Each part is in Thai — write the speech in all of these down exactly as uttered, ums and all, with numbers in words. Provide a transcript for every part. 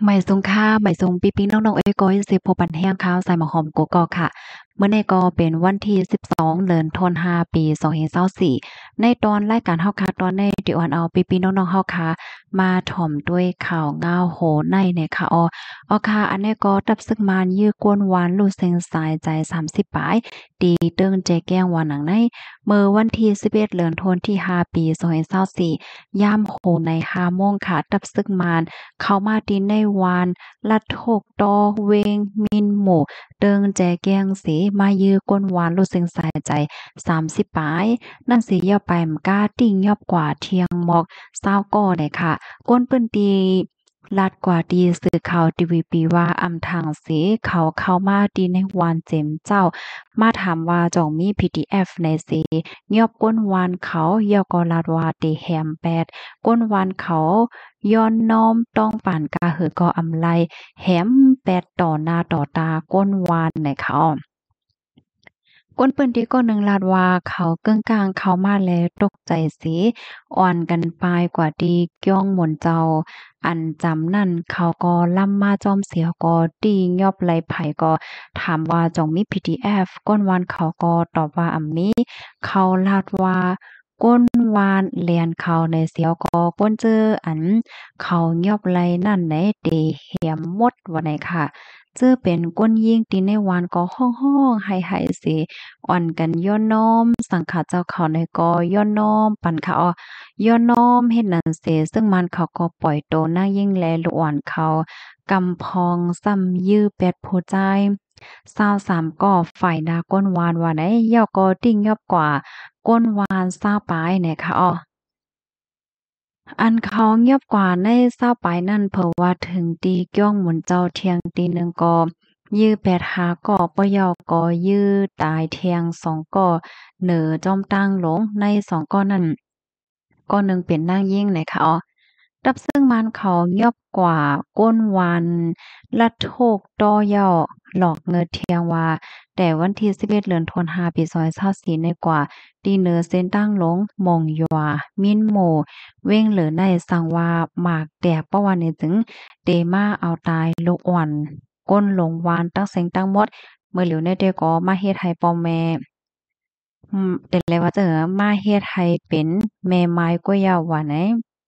ไหมสุงค่ะไหมสุงปิ๊งๆน้องๆเอ้ยก้อยสิบพบปันแห้งข้าวใส่หมกหอมกกอกค่ะเมื่อในก็เป็นวันที่สิบสองเดือนธันวาปีสองพันยี่สิบสี่ในตอนรายการเฮาค่ะตอนในที่อ่อนเอาปิ๊งๆน้องๆเฮาค่ะมาถ่อมด้วยข่าวงาวโหในเนี่ยค่ะอ้ออ้อค่ะอันนี้ก็ตับซึกมานยื้อกวนหวานลู่เซ็งสายใจสามสิบปลายตีเติ้งใจแก้งว่าหนังในเมื่อวันที่สิบเอ็ดเดือนธันวาที่ห้าปีสองพันยี่สิบสี่ยามโหในห้าโมงค่ะตับซึกมาน เข้ามาตีในวานลัดโถกตอเวงมินหมู่เติงแจแกงสีมายื้อก้นหวานรู้สึงสายใจสามสิบปลายนั่นสิย่อไปมก้าติ่งยอบกว่าเที่ยงหมอกเศร้าก่อเลยค่ะก้นเปิ้นตีลัดกว่าดีสื่อข่าวทีวีปีว่าอำทางสีเขาเข้ามาดีในวานเจมเจ้ามาถามว่าจ่องมี พี ดี เอฟ ในสียอบก้นวานเขายอกอลาดว่าตีแฮมแปดก้นวานเขา ย้อนน้อมต้องปานกาหือก็อำไลแหมแปดต่อหน้าต่อตาก้นวานในเขาก้นปืนที่ก็หนึ่งลาดว่าเขาเกิ้งกลางเขามาแล้วตกใจสิอ่อนกันปายกว่าดีก้องหมุนเจ้าอันจำนั่นเขาก็ล่ำมาจอมเสียก็ตียอบไหลไผก็ถามว่าจองมี พี ดี เอฟ ก้นวานเขาก็ตอบว่าอำมีเขาลาดว่าก้นวานเลียนเขาในเสียวก็ก้นเจออันเขายอบไหลนั่นไหนเตเหียมหมดว่าไหนค่ะเจอเป็นก้นยิงตีในวานก็ห้องๆไห้ๆสิ อ่อนกันย่อน้อมสังขารเจ้าเขาในกอย่อน้อมปันเขาอ้อย่อน้อมเฮ็ดนั่นเสซึ่งมันเขาก็ปล่อยโตนางยิ่งแลลูกอ่อนเขากำพองซ้ำยื้อเป็ดผู้ใจสาวสามก่อฝ่ายนาก้นวานว่าไหนย่อก็ติ้งยอบกว่าก้นวานซาวปลายเนี่ยค่ะอ้อ อันเขาเงียบกว่าในเศร้าไปนั่นเพราะว่าถึงตีก้องหมุนเจ้าเทียงตีหนึ่งก็ยื้อแปดหาก่อปะยอก่อยื้อตายเทียงสองก่อเหนือจอมตั้งหลงในสองก้อนั้นก้อหนึ่งเป็นนางยิ่งนะคะอ๋อดับซึ่งมันเขาเงียบกว่าก้นวันละโทกต้อย่อหลอกเงินเทียงว่าแต่วันที่สิบเอ็ดเดือนธันวาคมปีสองพันยี่สิบสี่ในกว่าตีเหนือเส้นตั้งหลงมองยัวมินโม เว้งเหลือในสังว่าหมากแตกเพราะว่านี่ถึงเตมาเอาตายลูกอ่อนก้นหลงวานตั้งเซ็งตั้งหมดเมื่อเหลียวในเดก็มาเฮ็ดให้พ่อแม่อืมแต่แล้วว่าจะมาเฮ็ดให้เป็นแม่ไม้กว่าเยาว่าไหน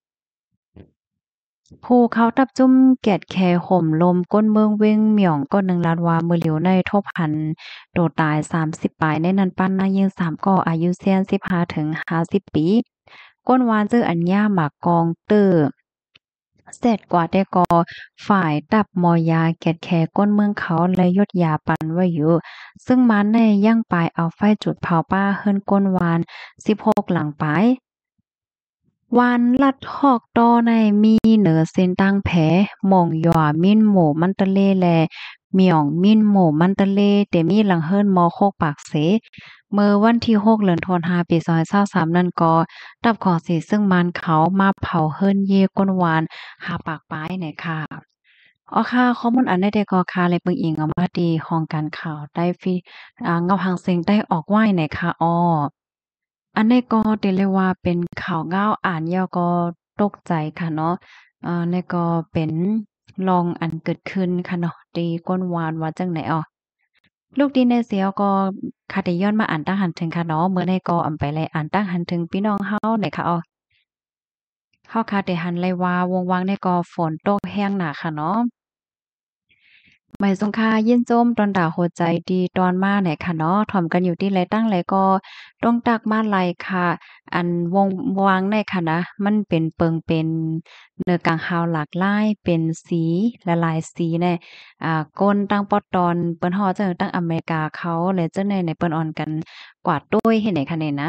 ผู้เขาตับจุ้มแกดแคห่มลมก้นเมืองเว้งเหมี่ยงก็หนึ่งลาดว่ามือเหลียวในทบหันโตตายสามสิบปลายในนั้นปั้นนายิงสามก็อายุเซียนสิบห้าถึงห้าสิบปีก้นวานเจออัญญาหมากกองเตอ เสร็จกว่าแต่ก็ฝ่ายตับมอยาแกดแคก้นเมืองเขาและยดยาปันไว้อยู่ซึ่งมันในย่างปลายเอาไฟจุดเผาป้าเฮิรนก้นวานสิบหกหลังปลายวานลัดฮอกต้อในมีเหนือเส้นตั้งแผหม่องหย่อมิ้นหมู่มันตะเลแลเหมี่ยงมิ้นหมู่มันตะเลเตมีหลังเฮิรนมอโคกปากเส เมื่อวันที่หกเดือนธันวาคมปีสองพันยี่สิบสามนั่นก็ตับของสีซึ่งมันเขามาเผาเฮิรนเยก้นหวานหาปากป้ายเนี่ยค่ะอ๋อค่ะข้อมูลอันใดใดก็ค่ะเลยเบิ่งอิงเอามาดีห้องการข่าวได้ฟรีอ่าเงาหางเสียงได้ออกไว้เนี่ยค่ะอ้ออันนี้ก็เรียกเลยว่าเป็นข่าวเงาอ่านแล้วก็ตกใจค่ะเนาะอ่านี่ก็เป็นลองอันเกิดขึ้นค่ะเนาะตีก้นวานว่าจังไหนอ้อ ลูกดีในเสียวก็ค่ะได้ย้อนมาอ่านตั้งหันถึงค่ะเนาะมื้อนี้ก็อำไปเลยอ่านตั้งหันถึงพี่น้องเฮาได้ค่ะอ้อเฮาค่ะได้หันเลยว่าวงวางนี่ก็ฝนตกแรงหนักค่ะเนาะ หมายสงค่ายินโจมตอนดาโหดใจดีตอนมาไหนค่ะเนาะถ่อมกันอยู่ที่ไรตั้งไรก็ต้องตักมาไลค่ะอันวงวางในค่ะนะมันเป็นเปิงเป็นเนื้อกลางฮาวหลากหลายเป็นสีละลายสีแน่อ่าก้นตั้งปอตอนเปิ้นฮอดจังตั้งอเมริกาเขาเลยจังในในเปิ้นออนกันกวาดด้วยเฮ็ดไหนคะเนี่ยนะ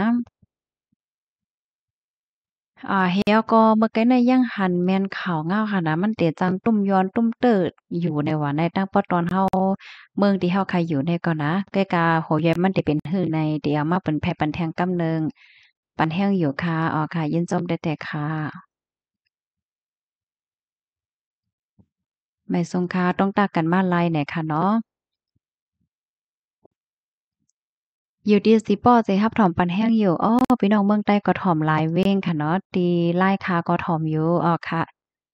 อ่าเฮียก็เมื่อกี้ในยังหันแม่นข่าวเงาค่ะนะมันเตจังตุ้มย้อนตุ้มเติดอยู่ในว่าในตั้งปอตอนเฮาเมืองที่เฮาใครอยู่ในก่อนนะใกล้กาโหยายมันได้เป็นหื้อในเดี๋ยวมาเป็นแผ่ปันแทงกำเนิงปันแห้งอยู่ค่ะอ๋อค่ะยินจมได้แต่ค่ะไม่ทรงค่ะต้องตักกันมาไลไหนค่ะเนาะอยู่ดีสิป้อใจฮับถอมปันแห้งอยู่อ้อพี่น้องเมืองใต้ก็ถ่อมหลายเว้งค่ะเนาะตีไล่คาก็ถ่อมอยู่อ้อค่ะ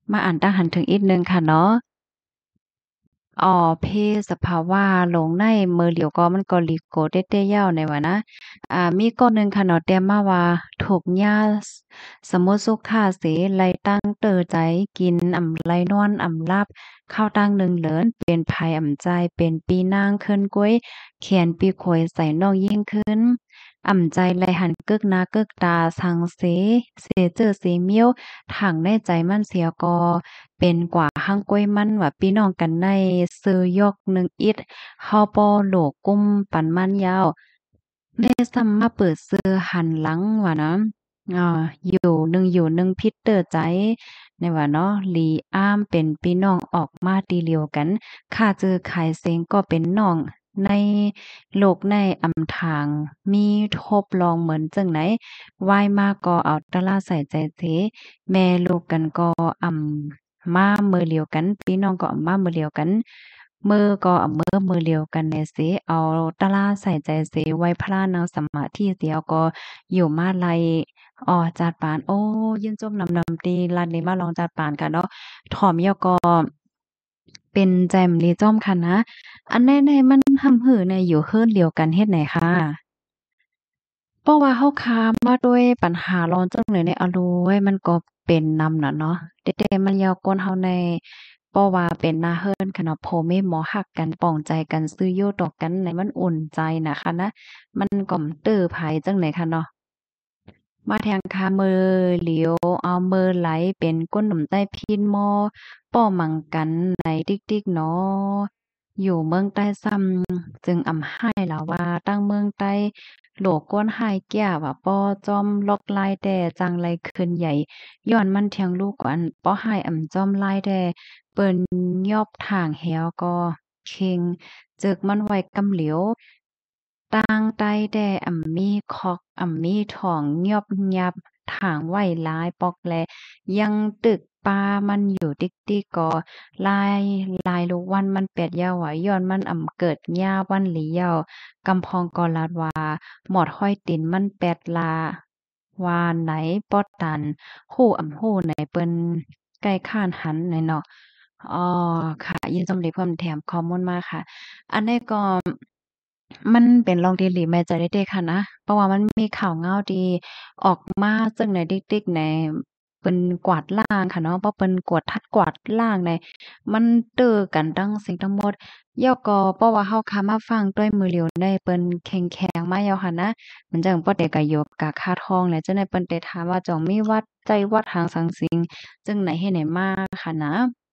มาอ่านตั้งหันถึงอีกหนึ่งค่ะเนาะอ๋อเพศภาวะหลงในมือเหลียวก็มันก็ลีโกเต้ๆยาวในว่านะอ่ามีข้อหนึ่งค่ะเนาะแต้มมาว่าถูกหญ้าสสมมุติสุขาเสไลตั้งเตอใจกินอำไลนอนอำลับข้าวตั้งหนึ่งเหลินเป็นภัยอำใจเป็นปีนางขึ้นก้วยแขนปีโขยใส่นอกยิ่งขึ้นอ่ำใจไหลหันกึกหน้ากึกตาสังเสเสเจอเสเมียวถังในใจมันเสียก็เป็นกว่าหั้งก้วยมันว่าพี่น้องกันในซื้อยกหนึ่งอิดเฮาป้อโหลกุ้มปันมันยาวได้ซ้ำมาเปิดซื้อหันหลังว่านะอ่าอยู่หนึ่งอยู่หนึ่งพิษเตอร์ใจในว่าเนาะลีอ้ามเป็นพี่น้องออกมาตีเหลียวกันค่าเจอขายเซ็งก็เป็นน้องในโลกในอำทางมีทบลองเหมือนจังไหนวายมาก็เอาตะลาใส่ใจเสแม่ลูกกันก็อำมามือเลียวกันพี่น้องก็อำมามือเลียวกันมือก็อำมือมือเลียวกันแน่เสเอาตะลาใส่ใจเสไว้พลานังสมาธิเสียก็อยู่มาไลอ้อจาดปานโอ้ยินจมนำนำตีลานนี้มาลองจาดปานกันเนาะถ่อมยอก็เป็นแจ่มลีจ้อมค่ะนะ อันแน่ๆมันห่ำหือเนี่ยอยู่เฮิรนเดียวกันเฮ็ดไหนค่ะเพราะว่าเฮาค้ามาด้วยปัญหาร้อนจังเลยในอะโลยมันก็เป็นนำน่ะเนาะแต่ๆมันยาวกวนเฮาในเพราะว่าเป็นหน้าเฮิรนค่ะเนาะพ่อแม่หมอฮักกันปองใจกันซื้ออยู่ต่อกันให้มันอุ่นใจน่ะค่ะนะมันก็บ่เตื้อไผจังได๋ค่ะเนาะ มาแทงคาเมอเหลียวเอาเมอไหลเป็นก้นหนุ่มใต้พินหม้อป้อมังกันในติ๊กๆเนาะอยู่เมืองใต้ซ้ำจึงอำให้ล่ะว่าตั้งเมืองใต้โหลกก้นหายแก้วว่าป้อจอมลอกลายแด่จังไรคืนใหญ่ย้อนมันเทียงลูกกว่าอันป้อหายอำจอมลายแด่เปิ้นยอบทางแหวก็เค็งจึกมันไว้กำเหลียว ต่างใต้แด่อ่ำมีคอกอ่ำมีท้องยอบยับถางไว้หลายปอกแลยังตึกปลามันอยู่ติ๊กติ๊กก็ลายลายลูกวันมันเป็ดยาวไหวย้อนมันอ่ำเกิดหญ้าวันหลียาวกำพองกอลาดว่าหมอดห้อยตินมันแปดลาวาไหนปอดตันฮู้อ่ำฮู้ไหนเปิ้นใกล้ค้านหันไหนเนาะอ๋อค่ะยินจำได้เพิ่มแถมข้อมูลมาค่ะ อันนี้ก็มันเป็นลองดีหลีแม่ใจได้เดะค่ะนะเพราะว่ามันมีข่าวเงาดีออกมาซึ่งใน TikTok ในเปิ้นกวาดล้างค่ะเนาะเพราะเปิ้นกวดทัดกวาดล้างในมันเตื้อกันทั้งสิ่งทั้งหมดย่อก็เพราะว่าเฮาคามาฟังด้วยมือเดียวได้เปิ้นแข็งแข็งมาแล้วค่ะนะมันจังบ่ได้ก็อยู่กะคาทองแหละจังได๋เปิ้นได้ถามว่าจองมีวัดใจวัดหางสังสิงจึงไหนเฮ็ดไหนมาค่ะนะ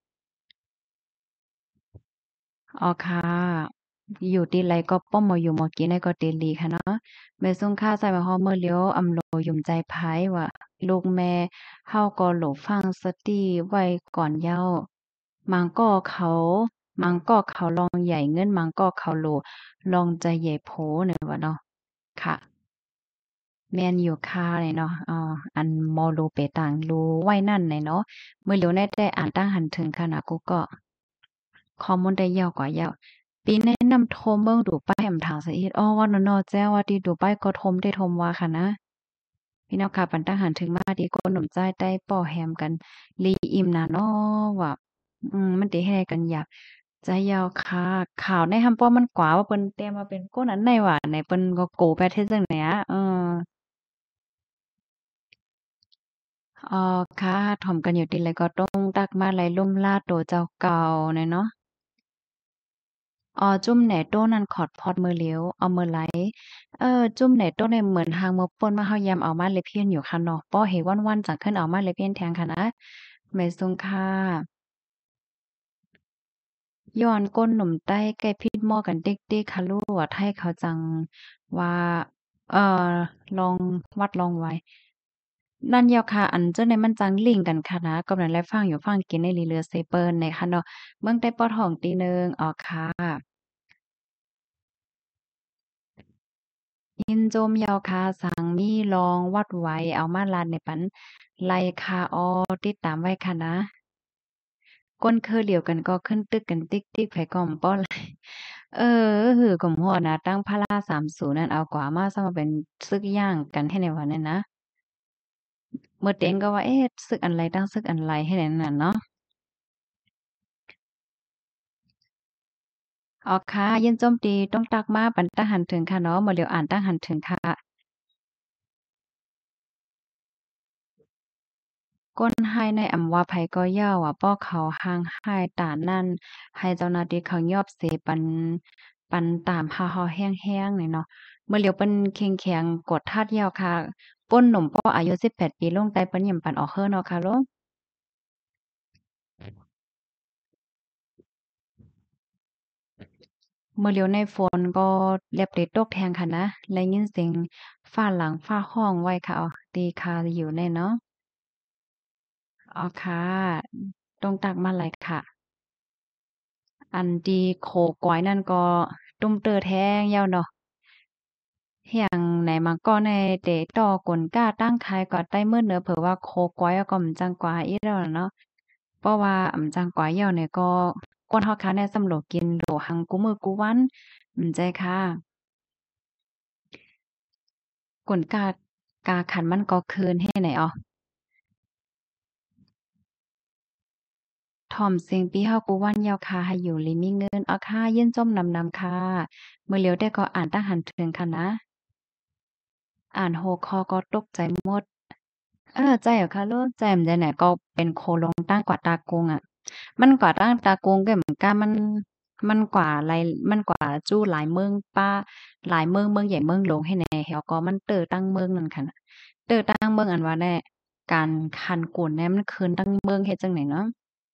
อ๋อค่ะอยู่ตีไรก็ป้อมมาอยู่หมอกินได้ก็เตลีค่ะเนาะแม่ส่งค่าใส่มาฮอดมื้อเลียวอำโลยุ่มใจไผว่าลูกแม่เฮาก็โหลฟังสติไว้ก่อนเย้ามังก็เขามังก็เขาลองใหญ่เงินมังก็เขาโหลลองใจใหญ่โพเนี่ยว่าเนาะค่ะแม่นอยู่ค่ะเลยเนาะอ่าอันมอโลเปตังรู้ไว้นั่นน่ะเนาะมื้อเหลียวแน่แต่อ่านตั้งหันถึงค่ะนะกูก็ข้อมูลได้ยาวกว่ายาว ปีแนะนำโทมเบิ่งดูป้ายอำทางซะอีกอ้อว่าน้อๆแจ้วว่าดีดูป้ายก็ทมได้ทมว่าค่ะนะพี่น้องค่ะปันตาหันถึงมาดีกหนุ่มใจใต้ป้อแฮมกันลีอิ่มน่ะเนาะว่าอืมมันติแฮกันอยากใจยาวค่ะข่าวในหำป้อมันกว่าว่าเปิ้นแต้มว่าเป็นก้นอันไหนว่าไหนเปิ้นก็โกไปเฮ็ดจังไหนอะเอออ๋อค่ะถ่อมกันอยู่ติไรก็ต้องตักมาไลลุ่มลาดโตเจ้าเก่าเนี่ยเนาะ อ๋อจุ่มแหน่โต้นั่นขอดพอดมือเหลียวเอามือไหลเออจุ่มแหน่โต้เนี่ยเหมือนหางมือป่นมาเฮายามเอามาเล็บเพี้ยนอยู่ค่ะเนาะป้อเฮวันๆจังขึ้นเอามาเล็บเพี้ยนแทงค่ะนะแม่ทรงค่ะย้อนก้นหนุ่มใต้ใกล้พิดหม้อกันเด็กๆค่ะลูกว่าไทยเขาจังว่าเอ่อลองวัดลองไว้นั่นแหยวค่ะอันเจ้าเนี่ยมันจังลิงก์กันค่ะนะกำลังแลฟังอยู่ฟังกินในลีเรือเซเปิ้นในค่ะเนาะเมืองใต้ปอท้องตีหนึ่งอ๋อค่ะ ยินโจมยาวคาสังมีลองวัดไว้เอามาลานในปันไลคาออติดตามไว้ค่ะนะก้นคือเหลียวกันก็ขึ้นตึกกันติ๊กติ๊กไผก่อมป้อไหลเออหือกลมหัวนะตั้งพระราสามสูนั่นเอากว่ามาซะมาเป็นซึกย่างกันให้ในวันนั้นนะเมื่อเต็งก็ว่าเอ๊ะซึกอันไรตั้งซึกอันไรให้นั่นน่ะเนาะอ๋อค่ะยินโจมตีต้องตักมาปันตั้งหันถึงค่ะเนาะมาเดี๋ยวอ่านตั้งหันถึงค่ะก้นให้ในอำว่าไผก็ย่าว่าป้อเขาห่างให้ตานั่นให้เจ้าหน้าที่เขายอบเสปันปันตามหาเฮาแห้งๆนี่เนาะเมื่อเหลียวเปิ้นเข็งแข็งกดทาดยาวค่ะป้นหนุ่มป้ออายุสิบแปดปีลงใต้เปิ้นหยังปันออกเฮ้อเนาะค่ะลงเมื่อเหลียวในฝนก็เล็บเตตกแทงค่ะนะและยินเสียงฟ้าหลังฟ้าห้องไว้ค่ะอ๋อตีคาอยู่แน่เนาะอ๋อค่ะตรงตักมาเลยค่ะ อันที่โคกอยนั่นก็ตุ้มเตอแท้งยาวเนาะเฮียงไหนมาก็ในเตะต่อกลก้าตั้งใครก็ใต้มืดเนอเผื่อว่าโคกอยก็มันจังกว่าอีแล้วล่ะเนาะเพราะว่าอำจังกว่าเหี่ยวเนี่ยก็คนเฮาค้าแน่สำโหลกินโหลหังกูมื้อกูวันอืมใจค่ะกลก้ากาขันมันก็คืนให้ไหนอ้อถ่อมเสียงปีเฮากูวันยาวคาให้อยู่ลิมีเงินเอาค่ะยินจมนำนำค่ะมื้อเหลียวได้ก็อ่านตั้งหันถึงค่ะนะอ่านหัวข้อก็ตกใจหมด เออใจอะค่ะโลดใจมันจะไหนก็เป็นโคลงตั้งกว่าตากงอะมันกว่าตั้งตากงก็เหมือนกันมันมันกว่าหลายมันกว่าจู้หลายเมืองป้าหลายเมืองเมืองใหญ่เมืองหลวงให้แหน่แฮวก็มันเตอตั้งเมืองนั่นค่ะน่ะเตอตั้งเมืองอันว่าแน่การคันกุนเนี่ยมันคืนตั้งเมืองเฮ็ดจังไหนเนาะ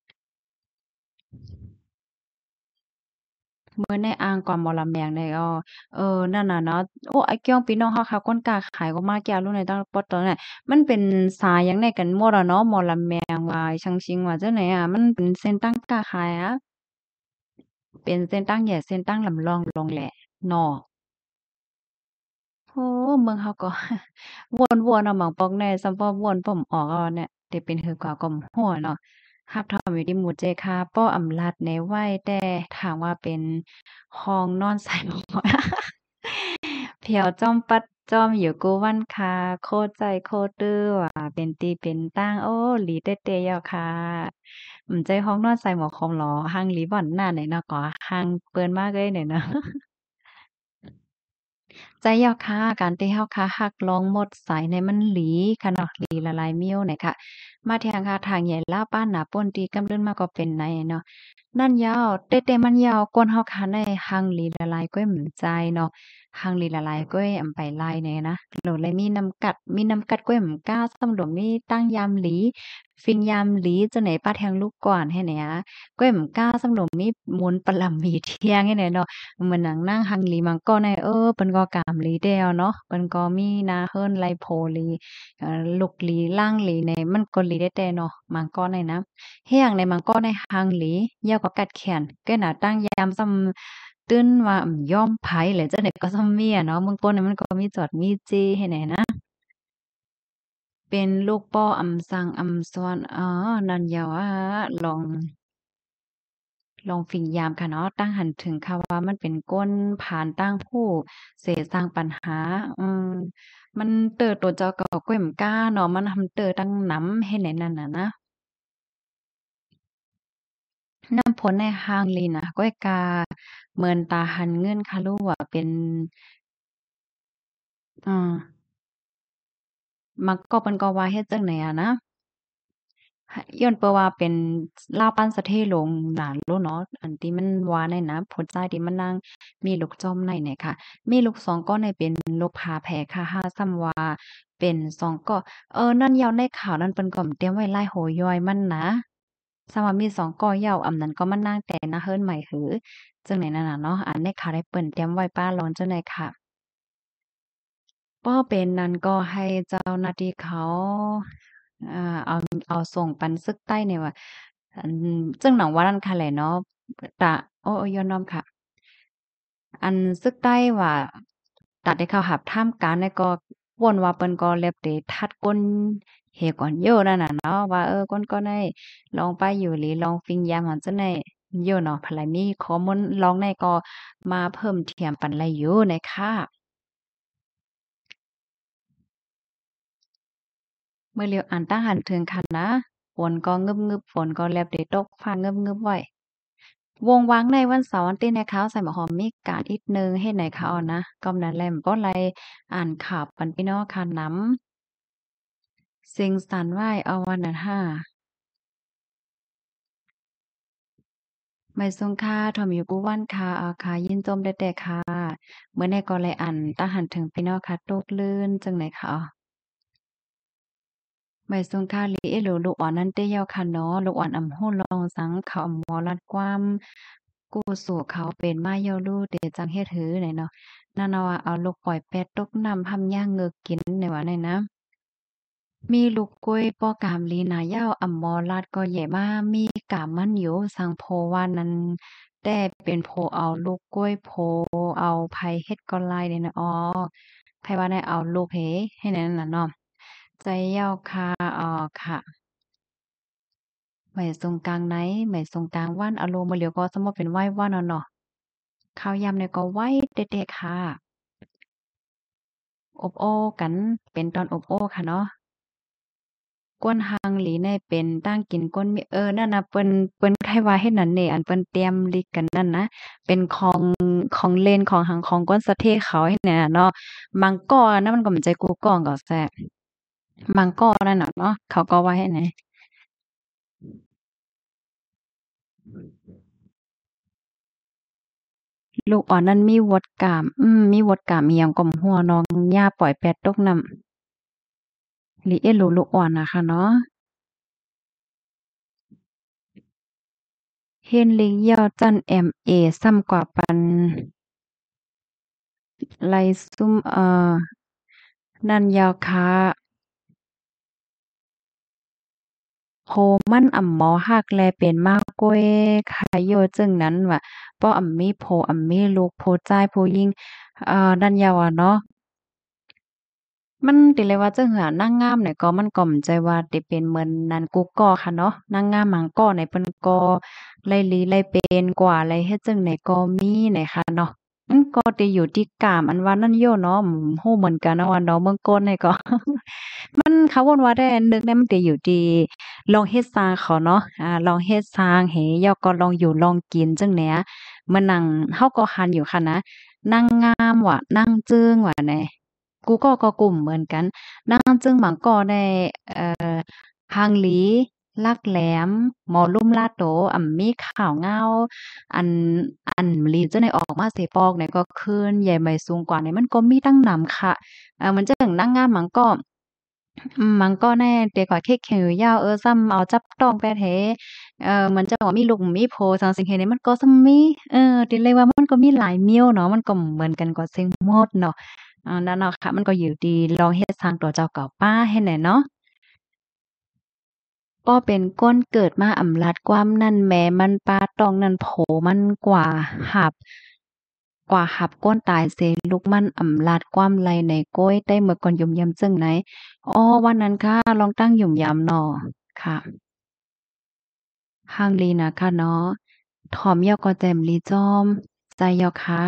เมื่อในอ่างก่อนมอลำแมงได้อ้อเออนั่นน่ะเนาะโอ้ไอ้เกี้ยงพี่น้องเฮาค่ะก้นกล้าขายก็มาแก่รุ่นในตั้งปอตอนนั้นมันเป็นสายหยังไดกันหมดอะเนาะหมอลำแมงว่าชังชิงว่าจังไหนอะมันเป็นเส้นตั้งกล้าขายอะเป็นเส้นตั้งใหญ่เส้นตั้งลำลองลงแหละเนาะโอ้เมืองเฮาก็วนๆเอาหม่องปอกแน่ซัมพอวนผมออกเอาเนี่ยได้เป็นหือกว่าก็ฮ้อเนาะฮับทอมอยู่ที่หมู่เจคาป้ออำลัดในไหว้แต่ถามว่าเป็นห้องนอนใส่หมอน เพียวจ้อมปัดจ้อมอยู่กูวันคาโคใจโคตื้อว่าเป็นตีเป็นตั้งโอ้หลีเต้เตยอค่ะอืมใจฮ้องนอนใส่หมวกคอมหลอหังหลีบ่อนหน้าไหนเนาะก็หังเปิ้นมากเลยเนี่ยเนาะ ใจยอค่ะการที่เฮาค่ะฮักลองหมดสายในมันหลีค่ะเนาะหลีละลายมิ้วเนี่ยค่ะมาเที่ยงค่ะทางใหญ่ลาวป้านหนาป่นตีกำเดินมาก็เป็นในเนาะนั่นยาวเต้ๆมันยาวก้นเฮาค่ะในหังหลีละลายก้อยหมือใจเนาะหังหลีละลายก้อยอำไปลายเนี่ยนะโหลเลยมีน้ำกัดมีน้ำกัดก้อยหมือกล้าสำหลวงมีตั้งยามหลีฟินยามหลีจังไหนป้าแทงลูกก่อนให้เนี่ยก้อยหมือกล้าสำหลวงมีมูลปะหล่ำมีเที่ยงให้เนี่ยเนาะ เหมือนหนังนั่งฮังลีมันก็ในเออเปิ้นก็กามลีแดวเนาะเปิ้นก็มีนาเฮิรนไลโพลีเอ่อลุกลีล่างลีในมันก็ลีได้แต่เนาะมันก็ในนะเฮียงในมันก็ในฮังลียาวก็กัดแขนแก้หน้าตั้งยามซำตื้นว่าอืมยอมไผแหละจังได๋ก็ซัมมีอะเนาะเมืองโป้นน่ะมันก็มีจอดมีจี้ให้แหน่นะเป็นลูกป้ออำซังอำซ้อนอ๋อนั่นยาวอะลอง ลองฝิ่งยามค่ะเนาะตั้งหันถึงค่ะว่ามันเป็นก้นผ่านตั้งผู้เสสร้างปัญหาอืมมันเติบโตเจ้าก็ก้อยเหมือนก้าเนาะมันทำเติบตั้งหนำให้ไหนนั่นน่ะนะน้ำพ้นในห้างลีน่ะก้อยกาเหมือนตาหันเงินค่ะลูกว่าเป็นอ่ามักก็เปิ้นก็ว่าเฮ็ดจั่งใดอะนะ หย้อนเปาว่าเป็นลาวปั้นสะเทโลงหลานโลเนาะอันที่มันว่าในนะผลใจที่มันนางมีลูกจ้อมในเนี่ยค่ะมีลูกสองก้อนในเป็นลูกผาแผลค่ะห้าซ้ำว่าเป็นสองก้อเออนั่นยาวในข่าวนั้นเปิ้นก็เตรียมไว้ไล่โหย่อยมันนะซ้ำว่ามีสองก้อยาวอำนั้นก็มานั่งแต่นะเฮิรนใหม่หือจังไหนนั่นน่ะเนาะอันในข่าวได้เปิ้นเตรียมไว้ป้าร้อนจังได๋ค่ะก็เป็นนั้นก็ให้เจ้าหน้าที่เขาอ่าเอาเอาส่งปันซึกใต้เนี่ยว่าอันจึงหนังว่านั่นค่ะแหละเนาะตะโอ้ๆย้อนน้อมค่ะอันซึกใต้ว่าตัดให้เขาหับท่ามกลางเนี่ยก็วนว่าเปิ้นก็แลบเตทัดก้นเฮก่อนโยนั่นน่ะเนาะว่าเออก้นก็ได้ลองไปอยู่หลีลองฟิงยามหันจั่งใดโยเนาะพะไหลมีข้อมูลลองได้ก็มาเพิ่มเติมปันไหลอยู่นะคะเมื่อเลียวอ่านตั้งหันถึงคันนะฝนก็งึบๆฝนก็แลบได้ตกฟ้างึบๆไว้วงว้างในวันเสาร์วันอาทิตย์นะคะใส่หมวกหอมมีการอีกหนึ่งเฮ็ดไหนคะเอานะก็นั่นแหละบ่ไลอ่านข่าวปันพี่น้องค่ะนำสิงสันไหว้เอาวันนั้นห้าไม่ทรงค่าทอมอยู่กู้วันค่ะเอาค่ะยินจมได้แต่ค่ะเมื่อในก็เลยอ่านตั้งหันถึงพี่น้องค่ะตกลื่นจังไหนคะไม่ทรงค่าลีเอโลลูกอ่อนนั้นเต้เยาค่ะเนาะลูกอ่อนอำโหลองสังเขาอำหมอลัดความกู้สู่เขาเป็นมาเยาลูเดจังเฮ็ดหือไหนเนาะนั่นน่ะว่าเอาลูกปล่อยเป็ดตกน้ำพำย่างเงือกกินในว่าไหนนะ มีลูกก้วยป้อกามลีนายาวอ่ำมอลาดก็แย่มามีกามมันอยู่สังโพว่านั้นแต่เป็นโพเอาลูกก้วยโพเอาไผเฮ็ดก็ลายเนี่ยนะอ๋อไผว่าได้เอาลูกเหให้นั่นน่ะเนาะใจยาวคาอ๋อค่ะไหมตรงกลางไหนไหมตรงกลางว่านอารมณ์มาเหลียวก็สมมุติเป็นไหว้ว่านเอาเนาะข้าวยำเนี่ยก็ไหว้เด็ดๆค่ะอบโอ้กันเป็นตอนอบโอ้ค่ะเนาะ ก้นหางหลีในเป็นตั้งกินก้นมีเออนั่นน่ะเปิ้นเปิ้นไขว่าเฮ็ดนั่นนี่อันเปิ้นเตรียมลิกกันนั่นนะเป็นของของเล่นของหังของก้นสะเทเขาให้นั่นน่ะเนาะมังก้อนั่นมันก็มันใจกูก้องก็แซ่บมังก้อนั่นน่ะเนาะเขาก็ว่าให้ไหนลูกอ่อนนั้นมีวดกาม อืมมีวดกามอิหยังก็บ่ฮู้อะเนาะย่าปล่อยแปดตกน้ำลิเอโลลูกอ่อนน่ะค่ะเนาะเฮ็นลิงยาวจั้น เอ็ม เอ ซ้ำกว่าปันไลซุมเอ่อนั่นยาวคา โพมันอ่ำหมอฮักแลเป็นมากก้วยคายโยจึงนั้นว่าป้ออ่ำมีโพอ่ำมีลูกโพจ่ายโพยิงเอ่อดันยาวอะเนาะมันติเลยว่าจังหานางงามเนี่ยก็มันก็มั่นใจว่าติเป็นเหมือนนั้นกุก่อค่ะเนาะนางงามหยังก่อเนี่ยเพิ่นก็ไล่ลีไล่เป็นกว่าไล่เฮ็ดจั่งใดก็มีเนี่ยค่ะเนาะมันก็ติอยู่ที่กามอันว่านั่นโยเนาะอืมรู้เหมือนกันนะว่าเนาะเมืองโกนเนี่ยก็ มันเขาเว้าว่าได้นึกได้มันก็อยู่ที่ลองเฮ็ดสร้างเขาเนาะอ่าลองเฮ็ดสร้างให้ยอก็ลองอยู่ลองกินจังแหนมานั่งเฮาก็หันอยู่ค่ะนะนางงามว่ะนางจึ้งว่ะแหน่กูก็ก็กลุ่มเหมือนกันนางจึ้งหมังก็ได้เอ่อพางหลีลักแหลมหมอลุ่มลาดโตอ่ำมีข่าวเงาอันอันลีจะได้ออกมาเสปอกเนี่ยก็คืนใหญ่ใหม่สูงกว่าเนี่ยมันก็มีตั้งนำค่ะอ่ามันจั่งนางงามหมังก็ อืมมันก็แน่เดี๋ยวก่อนเค้กเขียวยาวเออซ้ำเอาจับต้องไปแท้เอ่อเหมือนจะว่ามีลูกมีโพจั่งซี้เห็นนี่มันก็ซัมมีเออติเลยว่ามันก็มีหลายเมี่ยวเนาะมันก็เหมือนกันกว่าเซิงหมดเนาะอานั่นเนาะค่ะมันก็อยู่ที่ลองเฮ็ดสร้างตัวเจ้าเก่าป้าให้แหน่เนาะป้อเป็นก้นเกิดมาอำลาดความนั่นแหมมันปาต้องนั่นโผมันกว่าหับกว่าหับก้นตายเสลูกมันอำลาดความไหลในโก้ยได้เมื่อก่อนยุ่มยำจึงไหนอ๋อวันนั้นค่ะลองตั้งยุ่มยำเนาะค่ะ ฮังลีนะคะเนาะถอมยอก็แจ่มลีจอมใจยอค่ะ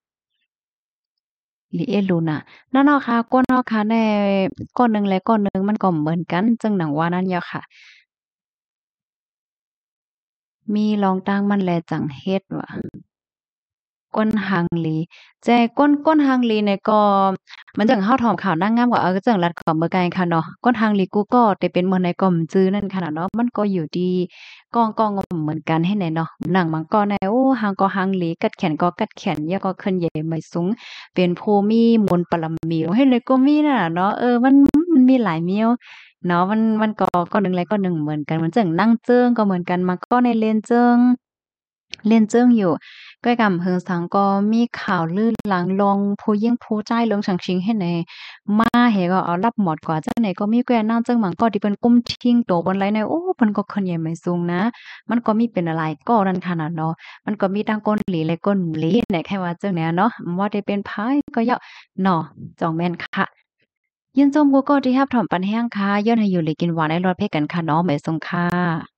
ลีเอลูน่ะนั่นเนาะค่ะก้นเนาะค่ะในก้อนหนึ่งและก้อนหนึ่งมันก็เหมือนกันจึงหนังว่านั่นยอค่ะมีลองตั้งมันแลจังเฮ็ดว่ะ ก้นฮังลีแจก้นก้นฮังลีเนี่ยก็มันจั่งเฮาถอมข่าวนางงามก็เออจั่งรัดขอมเบิ่งไกค่ะเนาะก้นฮังลีกูก็แต่เป็นเหมือนในก็อจื้อนั่นค่ะเนาะมันก็อยู่ที่ก้องก้องเหมือนกันให้แหน่เนาะหนังมันก็แน่โอ้ฮังก็ฮังลีกัดแขนก็กัดแขนยะก็ขึ้นใหญ่ไม่สูงเป็นภูมิมนต์ปรมีให้เลยก็มีน่ะเนาะเออมันมันมีหลายเมียวเนาะมันมันก็ก็หนึ่งแล้วก็หนึ่งเหมือนกันมันจั่งนั่งเจิงก็เหมือนกันมันก็ในเลนเจิงเล่นเจิ้งอยู่ ก้อยกำเพิงสังก็มีข่าวลือหลังลงผู้ยิ่งผู้ใจลงชังชิงให้ในมาเหก็เอารับหมดกว่าจังไหนก็มีแกนางจังหมังก็ที่เปิ้นกุ้มทิ้งโตบนไหลในโอ้เพิ่นก็ขึ้นใหญ่ไม่สูงนะมันก็มีเป็นอะไรก็นั่นขนาดเนาะมันก็มีทั้งก้นหลีและก้นหลีเนี่ยแค่ว่าจังเนี้ยเนาะว่าได้เป็นไผก็เยาะเนาะจองแม่นค่ะยินจมกูก็ที่รับถอมปันแห้งค่ะย้อนให้อยู่เลยกินหวานให้รอดเพ่กันค่ะเนาะแม่สงค่ะ